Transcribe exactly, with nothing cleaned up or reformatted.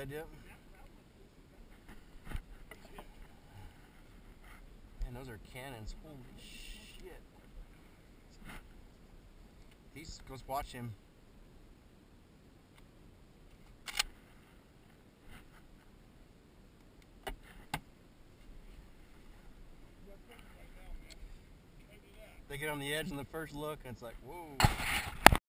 good, yep. And those are cannons. Holy shit. He's, let's watch him. They get on the edge in the first look and it's like, whoa.